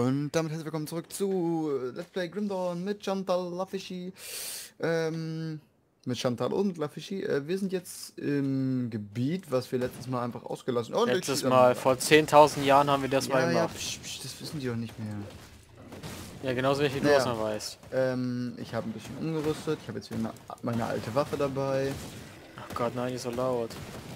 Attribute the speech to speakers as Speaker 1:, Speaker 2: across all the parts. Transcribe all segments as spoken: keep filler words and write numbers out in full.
Speaker 1: Und damit herzlich willkommen zurück zu Let's Play Grim Dawn mit Chantal Lafishi. Ähm, mit Chantal und Lafishi. Äh, wir sind jetzt im Gebiet, was wir letztes Mal einfach ausgelassen haben. Oh,
Speaker 2: Letztes Mal, vor zehntausend Jahren haben wir das mal
Speaker 1: Ja, ja,
Speaker 2: gemacht.
Speaker 1: psch, psch, das wissen die doch nicht mehr.
Speaker 2: Ja, genauso wenig wie du es
Speaker 1: Naja,
Speaker 2: noch weißt.
Speaker 1: ähm, ich habe ein bisschen umgerüstet. Ich habe jetzt wieder eine, meine alte Waffe dabei.
Speaker 2: Ach Gott, nein, nicht so laut.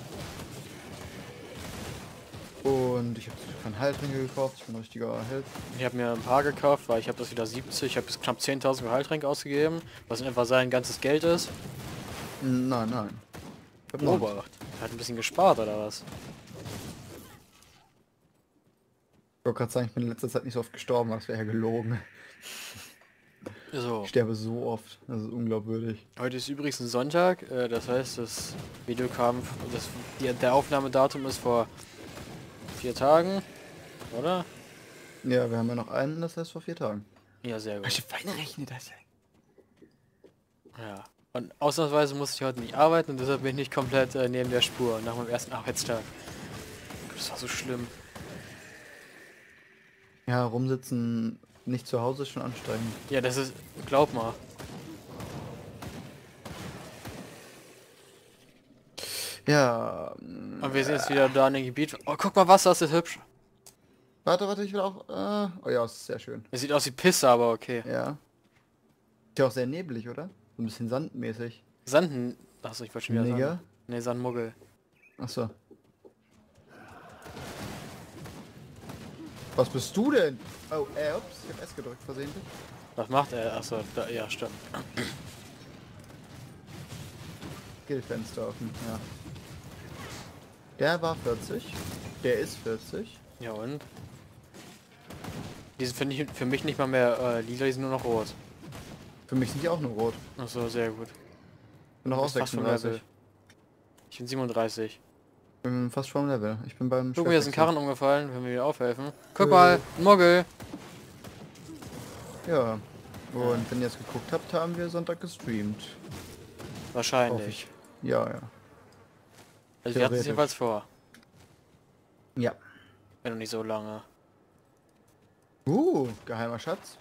Speaker 1: Und ich habe von Heiltränke gekauft. Ich bin ein richtiger Held.
Speaker 2: Ich habe mir ein paar gekauft, weil ich habe das wieder siebzig, ich habe jetzt knapp zehntausend Heiltränke ausgegeben, was in etwa sein ganzes Geld ist.
Speaker 1: Nein, nein. Ich hab noch
Speaker 2: Obacht. Er hat ein bisschen gespart, oder was?
Speaker 1: Ich wollte gerade sagen, ich bin in letzter Zeit nicht so oft gestorben, aber das wäre ja gelogen.
Speaker 2: So.
Speaker 1: Ich sterbe so oft, das ist unglaubwürdig.
Speaker 2: Heute ist übrigens ein Sonntag, äh, das heißt, das Video kam, das, die, der Aufnahmedatum ist vor vier Tagen, oder?
Speaker 1: Ja, wir haben ja noch einen, das heißt vor vier Tagen.
Speaker 2: Ja, sehr gut.
Speaker 1: Welche Feine rechnet das ja?
Speaker 2: Ja. Und ausnahmsweise musste ich heute nicht arbeiten und deshalb bin ich nicht komplett äh, neben der Spur nach meinem ersten Arbeitstag. Das war so schlimm.
Speaker 1: Ja, rumsitzen, nicht zu Hause ist schon anstrengend.
Speaker 2: Ja, das ist, glaub mal.
Speaker 1: Ja.
Speaker 2: Und wir sind jetzt wieder da in dem Gebiet. Oh, guck mal, Wasser, ist das hübsch.
Speaker 1: Warte, warte, ich will auch. Äh, oh ja, ist sehr schön.
Speaker 2: Es sieht aus wie Pisse, aber okay.
Speaker 1: Ja. Ist ja auch sehr neblig, oder? So ein bisschen sandmäßig.
Speaker 2: Sanden. Achso, ich wollte schon wieder
Speaker 1: Nigger?
Speaker 2: sagen. Ne, Sandmuggel.
Speaker 1: Achso. Was bist du denn? Oh, äh, ups, ich hab S gedrückt versehentlich.
Speaker 2: Was macht er? Achso, da, ja, stimmt.
Speaker 1: Skillfenster offen, ja. Der war vierzig. Der ist vierzig.
Speaker 2: Ja und? Die sind für, nicht, für mich nicht mal mehr äh, lila, die sind nur noch rot.
Speaker 1: Für mich sind die auch nur rot.
Speaker 2: Achso, sehr gut.
Speaker 1: Ich bin noch
Speaker 2: Du
Speaker 1: auf
Speaker 2: bist fast vom
Speaker 1: sechsunddreißig.
Speaker 2: Level. Ich bin siebenunddreißig.
Speaker 1: Ich bin fast vom Level. Ich bin beim
Speaker 2: Guck, mir ist ein
Speaker 1: Schwertwechsel.
Speaker 2: Karren umgefallen, wenn wir wieder aufhelfen. Guck
Speaker 1: Äh.
Speaker 2: mal, ein Muggel.
Speaker 1: Ja. Und wenn ihr es geguckt habt, haben wir Sonntag gestreamt. Hoffe
Speaker 2: Wahrscheinlich.
Speaker 1: ich. Ja, ja.
Speaker 2: Also wir hatten es
Speaker 1: Theoretisch.
Speaker 2: jedenfalls vor.
Speaker 1: Ja.
Speaker 2: Wenn noch nicht so lange.
Speaker 1: Uh, geheimer Schatz.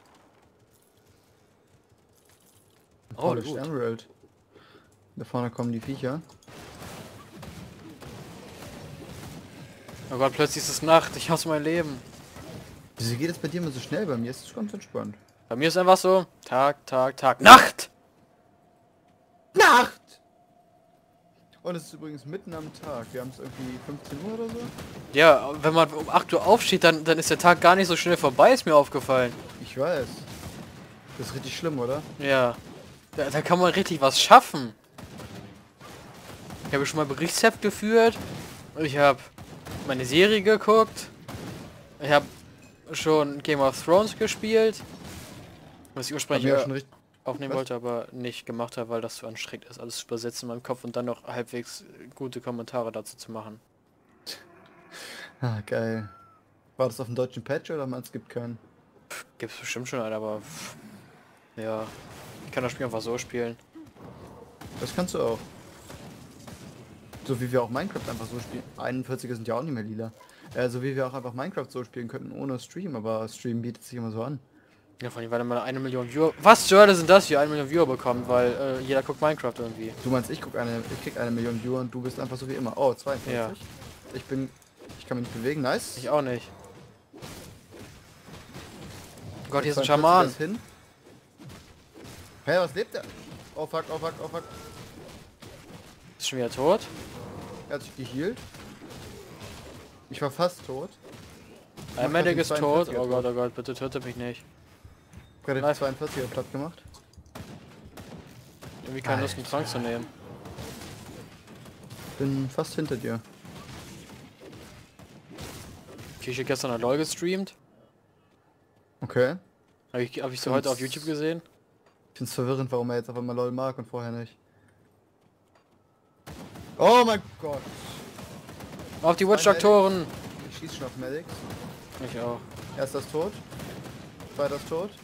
Speaker 2: Oh,
Speaker 1: Polished
Speaker 2: gut.
Speaker 1: Emerald. Da vorne kommen die Viecher.
Speaker 2: Oh Gott, plötzlich ist es Nacht. Ich hasse mein Leben.
Speaker 1: Wieso geht es bei dir immer so schnell? Bei mir ist es ganz entspannt.
Speaker 2: Bei mir ist einfach so, Tag, Tag, Tag, Nacht!
Speaker 1: Nacht! Und es ist übrigens mitten am Tag. Wir haben es irgendwie fünfzehn Uhr oder so.
Speaker 2: Ja, wenn man um acht Uhr aufsteht, dann, dann ist der Tag gar nicht so schnell vorbei, ist mir aufgefallen.
Speaker 1: Ich weiß. Das ist richtig schlimm, oder?
Speaker 2: Ja. Da, da kann man richtig was schaffen. Ich habe schon mal Berichtsheft geführt. Ich habe meine Serie geguckt. Ich habe schon Game of Thrones gespielt. Was ich ursprünglich
Speaker 1: Hab mir
Speaker 2: äh,
Speaker 1: schon richtig...
Speaker 2: aufnehmen
Speaker 1: Was?
Speaker 2: wollte, aber nicht gemacht habe, weil das zu anstrengend ist, alles zu übersetzen in meinem Kopf und dann noch halbwegs gute Kommentare dazu zu machen.
Speaker 1: Ah, geil. War das auf dem deutschen Patch oder man es gibt keinen?
Speaker 2: Gibt's bestimmt schon einen, aber pff, ja, ich kann das Spiel einfach so spielen.
Speaker 1: Das kannst du auch. So wie wir auch Minecraft einfach so spielen. einundvierziger sind ja auch nicht mehr lila. Äh, so wie wir auch einfach Minecraft so spielen könnten ohne Stream, aber Stream bietet sich immer so an.
Speaker 2: Ja, vor allem, weil man eine Million Viewer... Was zur Hölle sind das hier? Eine Million Viewer bekommt, weil äh, jeder guckt Minecraft irgendwie.
Speaker 1: Du meinst, ich guck eine, ich krieg eine Million Viewer und du bist einfach so wie immer. Oh, zweiundvierzig.
Speaker 2: Ja.
Speaker 1: Ich bin, ich kann mich nicht bewegen. Nice.
Speaker 2: Ich auch nicht. Oh Gott, hier ist ein
Speaker 1: zweiundvierzig
Speaker 2: Schaman.
Speaker 1: ist hin. Hä, was lebt der? Oh fuck, oh fuck, oh fuck.
Speaker 2: Ist schon wieder tot?
Speaker 1: Er hat sich gehealt. Ich war fast tot.
Speaker 2: Ein
Speaker 1: mach grad
Speaker 2: Medic
Speaker 1: den
Speaker 2: ist tot.
Speaker 1: zweiundvierziger
Speaker 2: Oh Gott,
Speaker 1: tot.
Speaker 2: oh Gott, bitte töte mich nicht.
Speaker 1: Ich habe den
Speaker 2: Live.
Speaker 1: zweiundvierziger platt gemacht.
Speaker 2: Irgendwie keine Lust, einen Trank zu nehmen.
Speaker 1: Bin fast hinter dir.
Speaker 2: Okay, ich habe gestern ein LOL gestreamt.
Speaker 1: Okay.
Speaker 2: Habe ich, hab ich so heute auf YouTube gesehen.
Speaker 1: Ich find's verwirrend, warum er jetzt auf einmal LOL mag und vorher nicht. Oh mein Gott.
Speaker 2: Auf die Witch-Doktoren!
Speaker 1: Ich schieß schon auf Medics.
Speaker 2: Ich auch.
Speaker 1: Erster ist tot. Zweiter ist tot.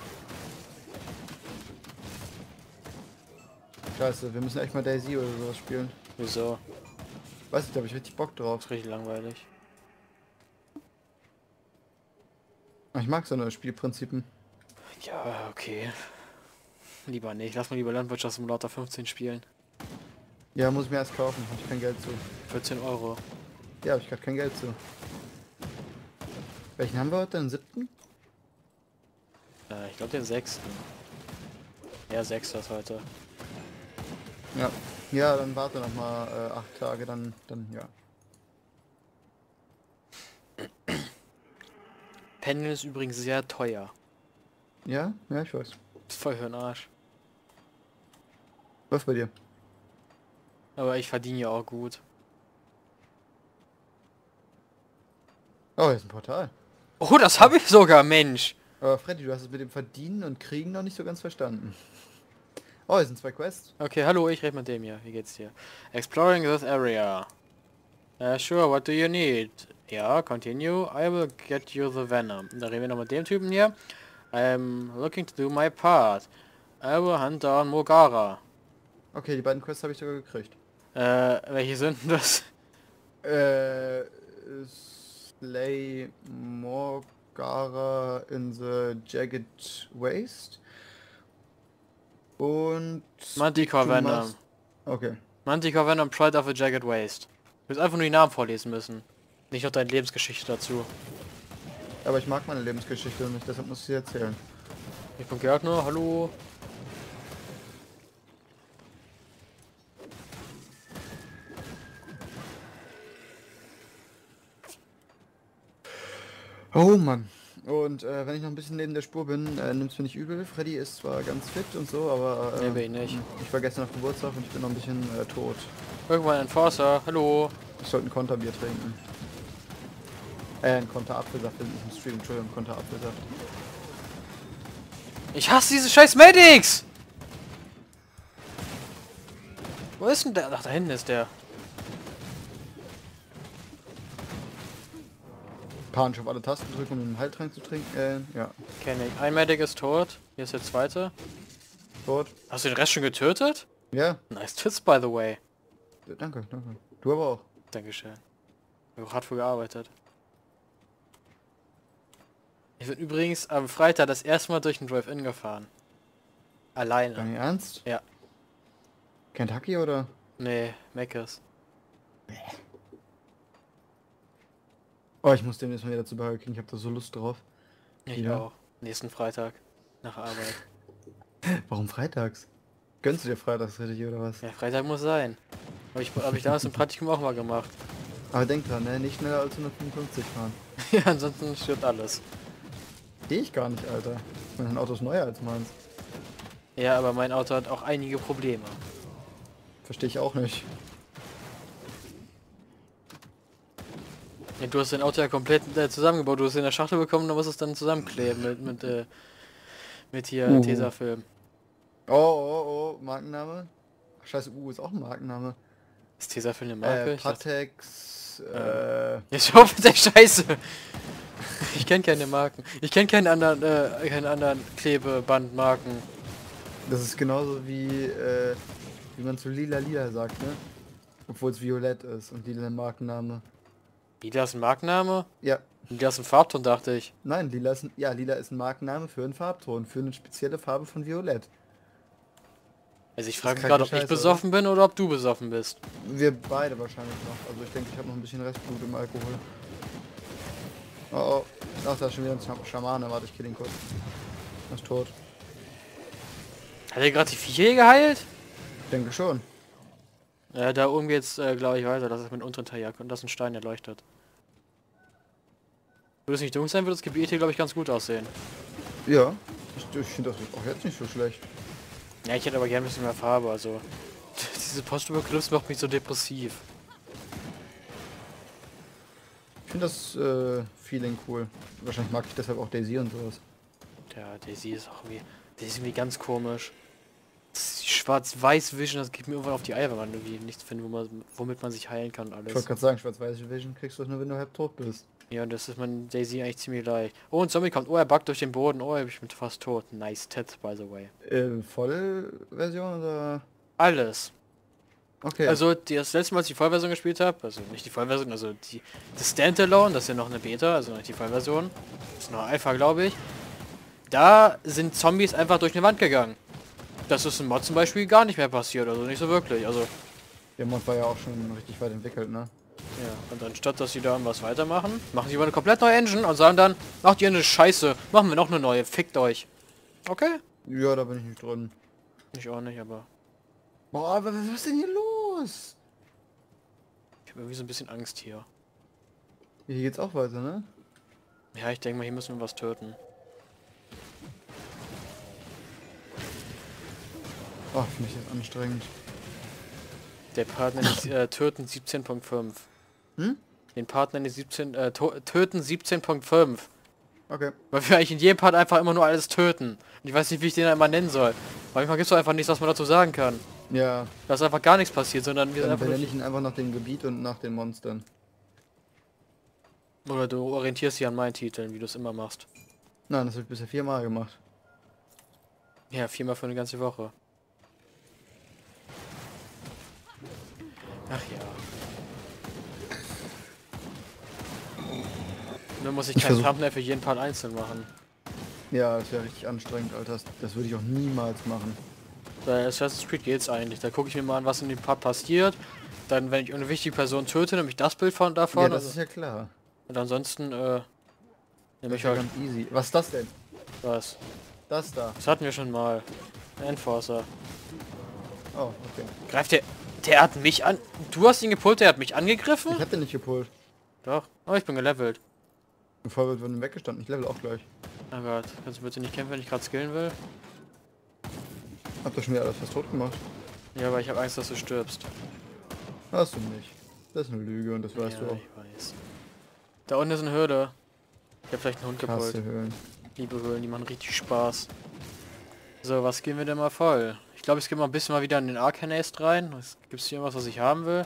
Speaker 1: Scheiße, wir müssen echt mal Daisy oder sowas spielen.
Speaker 2: Wieso?
Speaker 1: Weiß nicht, da hab ich richtig Bock drauf.
Speaker 2: Das ist richtig langweilig.
Speaker 1: Ich mag so eine Spielprinzipien.
Speaker 2: Ja, okay. Lieber nicht. Lass mal lieber Landwirtschaftssimulator fünfzehn spielen.
Speaker 1: Ja, muss ich mir erst kaufen. Hab ich kein Geld zu.
Speaker 2: vierzehn Euro.
Speaker 1: Ja, hab ich gerade kein Geld zu. Welchen haben wir heute? Den siebten?
Speaker 2: Äh, ich glaube den sechsten. Ja, sechster ist heute.
Speaker 1: Ja. Ja, dann warte noch mal äh, acht Tage, dann, dann, ja.
Speaker 2: Pendeln ist übrigens sehr teuer.
Speaker 1: Ja? Ja, ich weiß.
Speaker 2: Ist voll für den Arsch.
Speaker 1: Was bei dir?
Speaker 2: Aber ich verdiene ja auch gut.
Speaker 1: Oh, hier ist ein Portal.
Speaker 2: Oh, das habe ich sogar, Mensch.
Speaker 1: Aber Freddy, du hast es mit dem Verdienen und Kriegen noch nicht so ganz verstanden. Oh, hier sind zwei Quests.
Speaker 2: Okay, hallo, ich rede mit dem hier. Wie geht's dir? Exploring this area. Uh, sure, what do you need? Ja, continue. I will get you the venom. Da reden wir noch mit dem Typen hier. I'm looking to do my part. I will hunt down Mogara.
Speaker 1: Okay, die beiden Quests habe ich sogar gekriegt.
Speaker 2: Äh, welche sind denn das?
Speaker 1: Äh, Slay Morgara in the Jagged Waste. Und...
Speaker 2: Manticore
Speaker 1: du
Speaker 2: Venom.
Speaker 1: machst- Okay.
Speaker 2: Manticore Venom, Pride of the Jagged Waste. Du wirst einfach nur die Namen vorlesen müssen. Nicht noch deine Lebensgeschichte dazu.
Speaker 1: Aber ich mag meine Lebensgeschichte nicht, deshalb muss ich sie erzählen.
Speaker 2: Ich bin Gärtner, hallo.
Speaker 1: Oh Mann. Und äh, wenn ich noch ein bisschen neben der Spur bin, äh, nimm's mir nicht übel. Freddy ist zwar ganz fit und so, aber äh,
Speaker 2: Nee, bin ich nicht.
Speaker 1: ich war gestern auf Geburtstag und ich bin noch ein bisschen äh, tot.
Speaker 2: Irgendwann Enforcer, hallo.
Speaker 1: Ich sollte ein Konterbier trinken. Äh, ein Konterapfelsaft, bin ich im Stream, Entschuldigung, Konterapfelsaft.
Speaker 2: Ich hasse diese scheiß Medics! Wo ist denn der? Ach, da hinten ist der.
Speaker 1: Panisch auf alle Tasten drücken, um einen Heiltrank zu trinken. Äh, ja.
Speaker 2: Kenn ich. Ein Medic ist tot. Hier ist der zweite.
Speaker 1: Tot.
Speaker 2: Hast du den Rest schon getötet?
Speaker 1: Ja.
Speaker 2: Nice Tits, by the way.
Speaker 1: Danke, danke. Du aber auch.
Speaker 2: Dankeschön. Ich habe auch hart für gearbeitet. Ich bin übrigens am Freitag das erste Mal durch den Drive-In gefahren. Alleine.
Speaker 1: Dein Ernst?
Speaker 2: Ja.
Speaker 1: Kentucky oder?
Speaker 2: Nee, Meckes.
Speaker 1: Oh, ich muss demnächst mal wieder zu Burger King, ich hab da so Lust drauf.
Speaker 2: Ich
Speaker 1: Ja.
Speaker 2: auch. Nächsten Freitag. Nach Arbeit.
Speaker 1: Warum freitags? Gönnst du dir freitags richtig oder was?
Speaker 2: Ja, Freitag muss sein. Habe ich, hab ich damals im Praktikum auch mal gemacht.
Speaker 1: Aber denk dran, ne? Nicht schneller als hundertfünfundfünfzig fahren.
Speaker 2: Ja, ansonsten stirbt alles.
Speaker 1: Geh ich gar nicht, Alter. Mein Auto ist neuer als meins.
Speaker 2: Ja, aber mein Auto hat auch einige Probleme.
Speaker 1: Verstehe ich auch nicht.
Speaker 2: Ja, du hast dein Auto ja komplett äh, zusammengebaut. Du hast es in der Schachtel bekommen, dann musst du es dann zusammenkleben mit, mit, äh, mit hier
Speaker 1: Uh.
Speaker 2: Tesafilm.
Speaker 1: Oh, oh, oh, Markenname. Ach, scheiße, U ist auch ein Markenname.
Speaker 2: Ist Tesafilm eine Marke?
Speaker 1: Äh,
Speaker 2: Ich dachte-
Speaker 1: Patex, äh...
Speaker 2: Jetzt hör auf mit der Scheiße! Ich kenne keine Marken. Ich kenne keinen anderen, äh, keinen anderen Klebebandmarken.
Speaker 1: Das ist genauso wie, äh, wie man zu Lila Lila sagt, ne? Obwohl es Violett ist und Lila ein Markenname.
Speaker 2: Lila ist ein Markenname?
Speaker 1: Ja.
Speaker 2: Lila ist ein Farbton, dachte ich.
Speaker 1: Nein, Lila ist ein, ja, Lila ist ein Markenname für einen Farbton, für eine spezielle Farbe von Violett.
Speaker 2: Also ich
Speaker 1: Das
Speaker 2: frage
Speaker 1: ist
Speaker 2: mich gerade, ob
Speaker 1: kacke
Speaker 2: ich
Speaker 1: Scheiße,
Speaker 2: besoffen bin oder ob du besoffen bist.
Speaker 1: Wir beide wahrscheinlich noch. Also ich denke, ich habe noch ein bisschen Restblut im Alkohol. Oh, oh. Ach, da ist schon wieder ein Scham- Schamane. Warte, ich kill ihn kurz. Er ist tot.
Speaker 2: Hat er gerade die Viecher hier geheilt?
Speaker 1: Ich denke schon.
Speaker 2: Ja, da oben geht's, äh, glaube ich, weiter. Das ist mit dem unteren Teil und das ist ein Stein, der leuchtet. Würde es nicht dunkel sein, würde das Gebiet hier, glaube ich, ganz gut aussehen.
Speaker 1: Ja. Ich, ich finde das auch jetzt nicht so schlecht.
Speaker 2: Ja, ich hätte aber gerne ein bisschen mehr Farbe, also... Diese Postapokalypse macht mich so depressiv.
Speaker 1: Ich finde das äh, Feeling cool. Wahrscheinlich mag ich deshalb auch Daisy und sowas.
Speaker 2: Ja, Daisy ist auch irgendwie... Daisy ist irgendwie ganz komisch. Das Schwarz-Weiß Vision, das geht mir irgendwann auf die Eier, wenn man irgendwie nichts findet, wo man, womit man sich heilen kann und
Speaker 1: Ich
Speaker 2: alles.
Speaker 1: wollte gerade sagen, schwarz-weiße Vision kriegst du nur, wenn du halb tot bist.
Speaker 2: Ja, und das ist man Daisy eigentlich ziemlich leicht. Oh, ein Zombie kommt. Oh, er backt durch den Boden. Oh, ich bin fast tot. Nice Tits, by the way.
Speaker 1: Äh, Vollversion oder?
Speaker 2: Alles.
Speaker 1: Okay.
Speaker 2: Also die, das letzte Mal, als ich die Vollversion gespielt habe, also nicht die Vollversion, also die das Standalone, das ist ja noch eine Beta, also noch nicht die Vollversion, das ist noch Alpha, glaube ich. Da sind Zombies einfach durch eine Wand gegangen. Das ist im Mod zum Beispiel gar nicht mehr passiert, also nicht so wirklich. Also
Speaker 1: Der Mod war ja auch schon richtig weit entwickelt, ne?
Speaker 2: ja, und anstatt dass sie da was weitermachen, machen sie über eine komplett neue Engine und sagen dann, ach die Engine ist scheiße, machen wir noch eine neue, fickt euch. Okay.
Speaker 1: Ja, da bin ich nicht drin.
Speaker 2: Ich auch nicht, aber
Speaker 1: Boah, aber was ist denn hier los?
Speaker 2: ich habe irgendwie so ein bisschen Angst hier.
Speaker 1: Hier geht's auch weiter, ne?
Speaker 2: Ja, ich denke mal, hier müssen wir was töten.
Speaker 1: Oh, finde ich das anstrengend.
Speaker 2: Der Partner ist äh, töten siebzehn Punkt fünf.
Speaker 1: Hm?
Speaker 2: Den Partner ist siebzehn, äh, töten siebzehn Punkt fünf.
Speaker 1: Okay.
Speaker 2: Weil wir eigentlich in jedem Part einfach immer nur alles töten. Und ich weiß nicht, wie ich den einmal nennen soll. Manchmal gibt es einfach nichts, was man dazu sagen kann.
Speaker 1: Ja.
Speaker 2: Da ist einfach gar nichts passiert, sondern wir sind
Speaker 1: Dann
Speaker 2: einfach nur...
Speaker 1: benenne ich ihn einfach nach dem Gebiet und nach den Monstern.
Speaker 2: Oder du orientierst dich an meinen Titeln, wie du es immer machst.
Speaker 1: Nein, das habe ich bisher viermal gemacht.
Speaker 2: Ja, viermal für eine ganze Woche. Ach ja. Nur muss ich
Speaker 1: Ich
Speaker 2: kein
Speaker 1: versuch-
Speaker 2: Thumbnail für jeden Part einzeln machen.
Speaker 1: Ja, das wäre richtig anstrengend, Alter. Das, das würde ich auch niemals machen.
Speaker 2: Bei Assassin's Creed geht's eigentlich. Da gucke ich mir mal an, was in dem Part passiert. Dann, wenn ich eine wichtige Person töte, nehme ich das Bild von davon.
Speaker 1: Ja, das
Speaker 2: also,
Speaker 1: ist ja klar.
Speaker 2: und ansonsten, äh, nehme
Speaker 1: Das
Speaker 2: ich
Speaker 1: ist ja
Speaker 2: halt
Speaker 1: ganz easy. Was ist das denn?
Speaker 2: was.
Speaker 1: Das da.
Speaker 2: Das hatten wir schon mal. Enforcer.
Speaker 1: Oh, okay.
Speaker 2: Greift der... Der hat mich an... Du hast ihn gepult, der hat mich angegriffen?
Speaker 1: Ich hab den nicht gepult.
Speaker 2: Doch. Oh, ich bin gelevelt.
Speaker 1: Bevor wir von weggestanden. Ich level auch gleich.
Speaker 2: Oh Gott. Kannst du bitte nicht kämpfen, wenn ich gerade skillen will?
Speaker 1: Hab doch schon wieder alles fast tot gemacht.
Speaker 2: Ja, aber ich habe Angst, dass du stirbst.
Speaker 1: Hast du nicht. Das ist eine Lüge und das weißt
Speaker 2: ja,
Speaker 1: du auch.
Speaker 2: ich weiß. Da unten ist eine Hürde. Ich habe vielleicht einen Hund gepult.
Speaker 1: Krasse Höhlen.
Speaker 2: Liebe Höhlen, die machen richtig Spaß. So, was gehen wir denn mal voll? Ich glaube, ich gehe mal ein bisschen mal wieder in den Arcanist rein. Gibt es hier irgendwas, was ich haben will?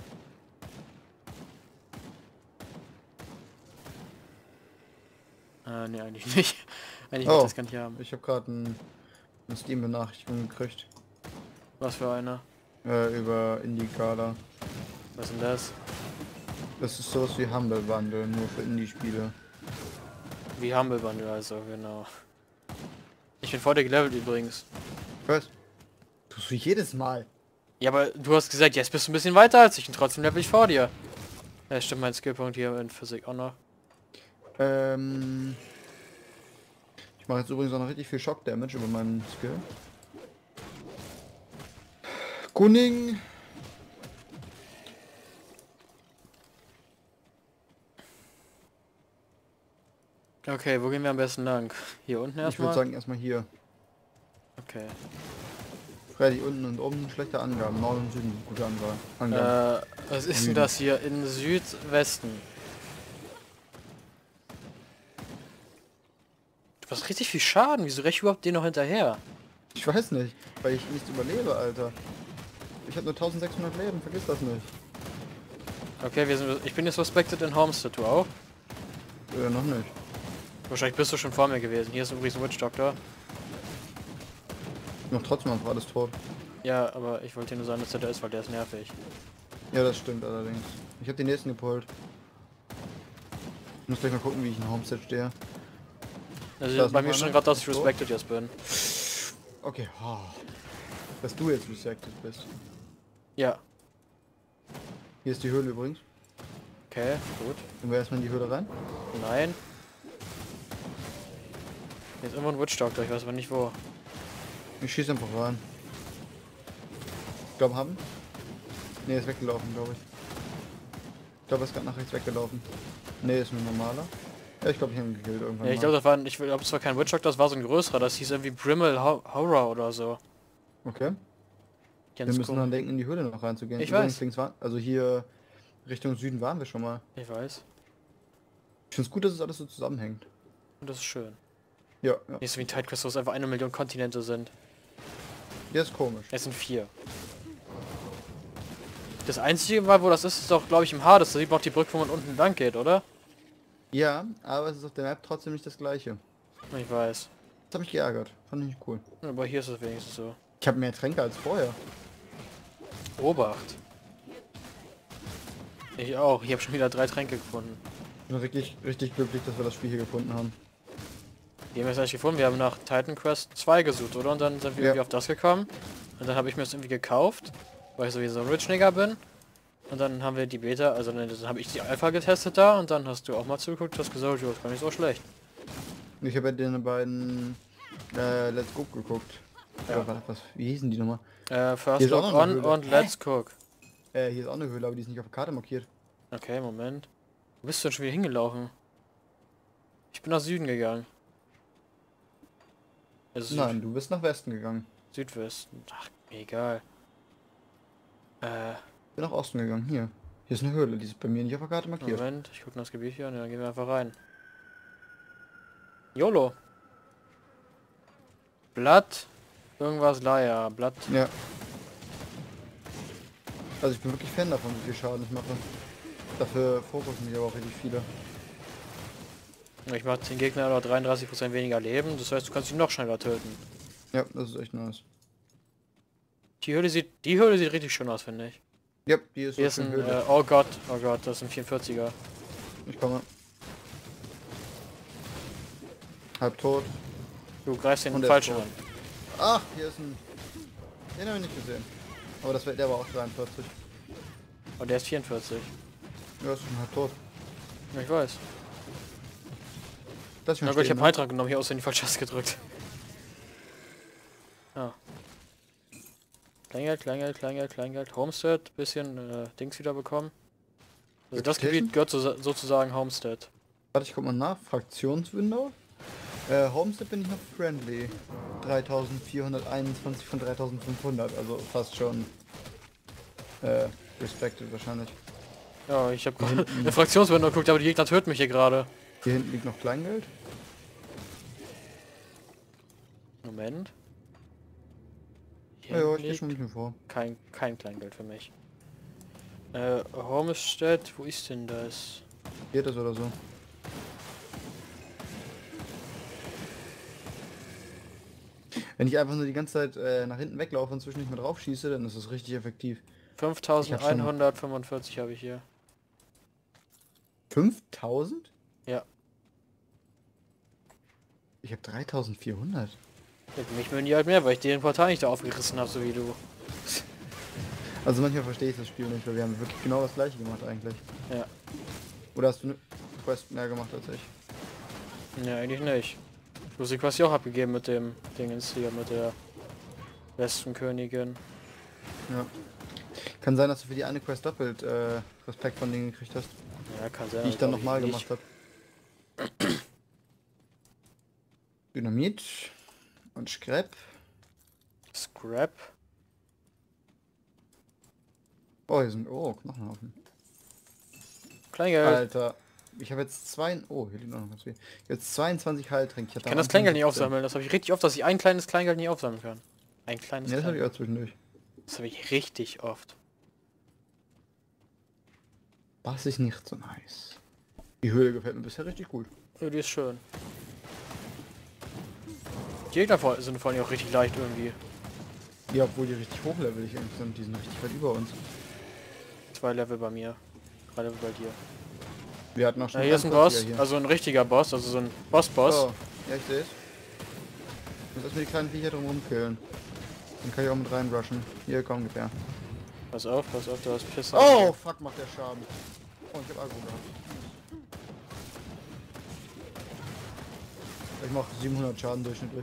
Speaker 2: Äh, ne, eigentlich nicht. Eigentlich will
Speaker 1: Oh.
Speaker 2: ich das gar nicht haben.
Speaker 1: Ich habe gerade ein, eine Steam-Benachrichtigung gekriegt.
Speaker 2: Was für eine?
Speaker 1: Äh, über Indie-Gala.
Speaker 2: Was ist denn das?
Speaker 1: Das ist sowas wie Humble Bundle, nur für Indie-Spiele.
Speaker 2: Wie Humble Bundle also, genau. Ich bin vor dir gelevelt übrigens.
Speaker 1: Was? Tust du jedes Mal.
Speaker 2: Ja, aber du hast gesagt, jetzt bist du ein bisschen weiter als ich und trotzdem level ich vor dir. Ja, stimmt, mein Skillpunkt hier in Physik auch noch.
Speaker 1: Ähm... Ich mache jetzt übrigens auch noch richtig viel Shock-Damage über meinen Skill. Gunning!
Speaker 2: Okay, wo gehen wir am besten lang? Hier unten
Speaker 1: Ich würde
Speaker 2: erstmal?
Speaker 1: sagen erstmal hier.
Speaker 2: Okay.
Speaker 1: Freddy, unten und oben schlechte Angaben. Norden und Süden, gute Angaben. Angaben.
Speaker 2: Äh, was ist denn
Speaker 1: Süden.
Speaker 2: das hier? In Südwesten. Du hast richtig viel Schaden. Wieso recht überhaupt den noch hinterher?
Speaker 1: Ich weiß nicht, weil ich nichts überlebe, Alter. Ich habe nur eintausendsechshundert Leben, vergiss das nicht.
Speaker 2: Okay, wir sind, ich bin jetzt suspected in Homestead, du auch?
Speaker 1: Äh, noch nicht.
Speaker 2: Wahrscheinlich bist du schon vor mir gewesen. Hier ist übrigens ein Witch Doctor.
Speaker 1: Noch trotzdem einfach alles tot.
Speaker 2: Ja, aber ich wollte dir nur sagen, dass der da ist, weil der ist nervig.
Speaker 1: Ja, das stimmt allerdings. Ich habe den nächsten gepult. Ich muss gleich mal gucken, wie ich in Homestead stehe.
Speaker 2: Also
Speaker 1: Da ist
Speaker 2: bei
Speaker 1: noch
Speaker 2: mir schon
Speaker 1: einer.
Speaker 2: gerade, dass ich
Speaker 1: So.
Speaker 2: respected jetzt bin.
Speaker 1: Okay, oh. Dass du jetzt resected bist.
Speaker 2: Ja.
Speaker 1: Hier ist die Höhle übrigens.
Speaker 2: Okay, gut.
Speaker 1: Gehen wir erstmal in die Höhle rein.
Speaker 2: Nein. Hier ist irgendwo ein Witch Doctor, ich weiß aber nicht wo.
Speaker 1: Ich schieße einfach rein. Ich glaube, haben. Ne, ist weggelaufen, glaube ich. Ich glaube, er ist gerade nach rechts weggelaufen. Ne, ist ein normaler. Ja, ich glaube, ich habe ihn gekillt irgendwann.
Speaker 2: Ja, ich glaube, das war, ich glaube, es war kein Witch Doctor, das war so ein größerer, das hieß irgendwie Brimble Ho- Horror oder so.
Speaker 1: Okay.
Speaker 2: Ganz
Speaker 1: Wir müssen
Speaker 2: cool.
Speaker 1: dann denken, in die Höhle noch reinzugehen.
Speaker 2: Ich
Speaker 1: Übrigens,
Speaker 2: weiß.
Speaker 1: links war, also hier Richtung Süden waren wir schon mal.
Speaker 2: Ich weiß.
Speaker 1: Ich finde es gut, dass es alles so zusammenhängt.
Speaker 2: Und das ist schön.
Speaker 1: Ja, ja.
Speaker 2: Nicht so wie ein Tidequest, wo es einfach eine Million Kontinente sind.
Speaker 1: Ja, ist komisch.
Speaker 2: Es sind vier. Das einzige Mal, wo das ist, ist doch, glaube ich, im Hades. Da sieht man auch die Brücke, wo man unten lang geht, oder?
Speaker 1: Ja, aber es ist auf der Map trotzdem nicht das gleiche.
Speaker 2: Ich weiß.
Speaker 1: Das hat mich geärgert. Fand ich nicht cool.
Speaker 2: Aber hier ist es wenigstens so.
Speaker 1: Ich habe mehr Tränke als vorher.
Speaker 2: Obacht. Ich auch. Ich habe schon wieder drei Tränke gefunden.
Speaker 1: Ich bin wirklich richtig glücklich, dass wir das Spiel hier gefunden haben.
Speaker 2: Die haben wir jetzt eigentlich gefunden. Wir haben nach Titan Quest zwei gesucht, oder? Und dann sind wir
Speaker 1: Ja.
Speaker 2: irgendwie auf das gekommen. Und dann habe ich mir das irgendwie gekauft, weil ich sowieso ein Rich Nigger bin. Und dann haben wir die Beta, also dann, dann habe ich die Alpha getestet da und dann hast du auch mal zugeguckt, hast gesagt, ja, ist gar nicht so schlecht.
Speaker 1: Ich habe ja den beiden äh, Let's Go geguckt.
Speaker 2: Ja.
Speaker 1: Ja. Was, was, wie hießen die nochmal?
Speaker 2: Äh, First
Speaker 1: Hier ist auch
Speaker 2: Look
Speaker 1: noch eine
Speaker 2: On
Speaker 1: Höhle.
Speaker 2: und Let's Cook.
Speaker 1: Äh, hier ist auch eine Höhle, aber die ist nicht auf der Karte markiert.
Speaker 2: Okay, Moment. Wo bist du denn schon wieder hingelaufen? Ich bin nach Süden gegangen. Also
Speaker 1: Nein, du bist nach Westen gegangen.
Speaker 2: Süd Südwesten. Ach, mir egal. Äh,
Speaker 1: Ich bin nach Osten gegangen. Hier. Hier ist eine Höhle, die ist bei mir nicht auf der Karte markiert.
Speaker 2: Moment, ich gucke das Gebiet hier und dann gehen wir einfach rein. YOLO. Blatt. Irgendwas Leier. Blatt.
Speaker 1: Ja. Also ich bin wirklich Fan davon, wie viel Schaden ich mache. Dafür fokussen mich aber auch richtig viele.
Speaker 2: Ich mache den Gegner noch dreiunddreißig Prozent weniger Leben. Das heißt, du kannst ihn noch schneller töten.
Speaker 1: Ja, das ist echt nice.
Speaker 2: Die Höhle sieht, die Höhle sieht richtig schön aus, finde ich.
Speaker 1: Ja, die ist
Speaker 2: Hier
Speaker 1: so
Speaker 2: ist
Speaker 1: schön
Speaker 2: ein,
Speaker 1: Höhle.
Speaker 2: äh, oh Gott, oh Gott, das ist ein vierundvierziger.
Speaker 1: Ich komme. Halb tot.
Speaker 2: Du greifst den
Speaker 1: Und der
Speaker 2: falschen
Speaker 1: ist
Speaker 2: an.
Speaker 1: Ach, hier ist ein... Den habe ich nicht gesehen. Aber das war, der war auch dreiundvierzig.
Speaker 2: Und der ist vierundvierzig.
Speaker 1: Ja, ist schon halb tot.
Speaker 2: Ja, ich weiß.
Speaker 1: Das ist
Speaker 2: Na
Speaker 1: schon
Speaker 2: gut, ich
Speaker 1: stehen,
Speaker 2: habe
Speaker 1: ne?
Speaker 2: Heiltrank genommen, hier aus in die falsche Taste gedrückt. Ah. Kleingeld, Kleingeld, Kleingeld, Kleingeld. Homestead, bisschen äh, Dings wieder bekommen. Also das
Speaker 1: Reputation?
Speaker 2: Gebiet gehört so, sozusagen Homestead.
Speaker 1: Warte, ich guck mal nach. Fraktionswindow. Äh, Homestead bin ich noch friendly. dreitausendvierhunderteinundzwanzig von dreitausendfünfhundert. Also fast schon... Äh, respected wahrscheinlich.
Speaker 2: Ja, ich habe gerade eine Fraktionswende geguckt, aber die Gegner töten mich hier gerade.
Speaker 1: Hier hinten liegt noch Kleingeld.
Speaker 2: Moment. Hier
Speaker 1: Ja, ja, ich gehe
Speaker 2: liegt
Speaker 1: schon nicht mehr vor.
Speaker 2: kein, kein Kleingeld für mich. Äh, Homestead, wo ist denn das?
Speaker 1: Geht das oder so? Wenn ich einfach nur die ganze Zeit äh, nach hinten weglaufe und zwischen nicht mehr drauf schieße, dann ist das richtig effektiv.
Speaker 2: fünftausendeinhundertfünfundvierzig habe ich hier.
Speaker 1: fünftausend?
Speaker 2: Ja.
Speaker 1: Ich habe dreitausendvierhundert.
Speaker 2: Ja, für mich mögen die halt mehr, weil ich den Portal nicht da aufgerissen habe, so wie du.
Speaker 1: Also manchmal verstehe ich das Spiel nicht, weil wir haben wirklich genau das gleiche gemacht eigentlich.
Speaker 2: Ja.
Speaker 1: Oder hast du eine Quest mehr gemacht als ich?
Speaker 2: Ja, eigentlich nicht. Du hast die quasi auch abgegeben mit dem Dingens hier, mit der Westenkönigin.
Speaker 1: Ja. Kann sein, dass du für die eine Quest doppelt äh, Respekt von denen gekriegt hast,
Speaker 2: Ja, kann sein.
Speaker 1: die ich dann
Speaker 2: aber
Speaker 1: nochmal
Speaker 2: nicht.
Speaker 1: gemacht habe. Dynamit und Scrap.
Speaker 2: Scrap.
Speaker 1: Oh, hier sind... Oh, Knochenhaufen.
Speaker 2: Kleingeld.
Speaker 1: Alter. Ich habe jetzt zwei... Oh, hier liegt noch ganz viel. Jetzt zweiundzwanzig Heiltränke.
Speaker 2: Ich kann das Kleingeld nicht aufsammeln. Das habe ich richtig oft, dass ich ein kleines Kleingeld nicht aufsammeln kann. Ein kleines
Speaker 1: Ja, das habe ich
Speaker 2: Kleingeld.
Speaker 1: auch zwischendurch.
Speaker 2: Das habe ich richtig oft.
Speaker 1: Das ist nicht so nice. Die Höhle gefällt mir bisher richtig gut.
Speaker 2: Ja, die ist schön. Die Gegner vor- sind vor allem auch richtig leicht irgendwie.
Speaker 1: Ja, obwohl die richtig hochlevelig sind. Die sind richtig weit über uns.
Speaker 2: Zwei Level bei mir. Drei Level bei dir.
Speaker 1: Wir hatten auch
Speaker 2: Ja,
Speaker 1: schon...
Speaker 2: hier ist ein
Speaker 1: einundvierziger
Speaker 2: Boss,
Speaker 1: hier.
Speaker 2: also ein richtiger Boss, also so ein Boss-Boss.
Speaker 1: Oh, ja, ich sehe es. Ich muss erstmal die kleinen Viecher drum rumkillen. Dann kann ich auch mit reinrushen. Hier, komm, gib her.
Speaker 2: Pass auf, pass auf, du hast Pisser.
Speaker 1: Oh, fuck, macht der Schaden. Oh, ich hab Agro gehabt. Ich mach siebenhundert Schaden durchschnittlich.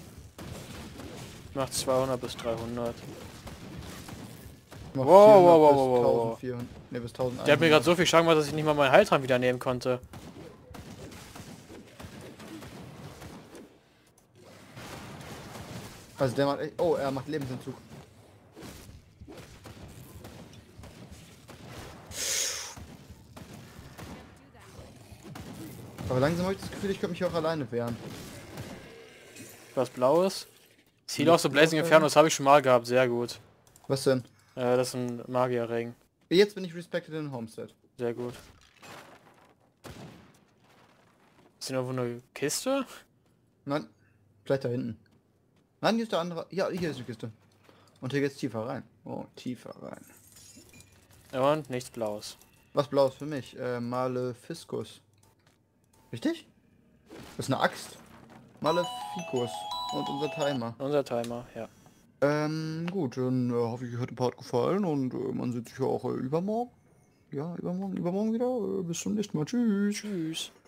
Speaker 2: Macht zweihundert bis dreihundert.
Speaker 1: Ich mach
Speaker 2: Wow,
Speaker 1: vierhundert
Speaker 2: wow, wow,
Speaker 1: bis
Speaker 2: wow, wow.
Speaker 1: eintausendvierhundert. Ne, bis eintausendeinhundert.
Speaker 2: Der hat mir gerade so viel Schaden gemacht, dass ich nicht mal meinen Heiltrank wieder nehmen konnte.
Speaker 1: Also der macht echt... Oh, er macht Lebensentzug. Aber langsam habe ich das Gefühl, ich könnte mich auch alleine wehren.
Speaker 2: Was Blaues? Ziel auch so Blazing Inferno, das habe ich schon mal gehabt, sehr gut.
Speaker 1: Was denn?
Speaker 2: Äh, das ist ein Magierring.
Speaker 1: Jetzt bin ich respected in Homestead.
Speaker 2: Sehr gut. Ist hier irgendwo eine Kiste?
Speaker 1: Nein, vielleicht da hinten. Nein, hier ist der andere. Ja, hier ist die Kiste. Und hier geht's tiefer rein. Oh, tiefer rein.
Speaker 2: Und nichts Blaues.
Speaker 1: Was Blaues für mich? Äh, Maleficus. Richtig? Das ist eine Axt. Maleficus. Und unser Timer.
Speaker 2: Unser Timer, ja.
Speaker 1: Ähm, gut, dann äh, hoffe ich, euch hat der Part gefallen und äh, man sieht sich ja auch äh, übermorgen. Ja, übermorgen, übermorgen wieder. Äh, bis zum nächsten Mal. Tschüss.
Speaker 2: Tschüss.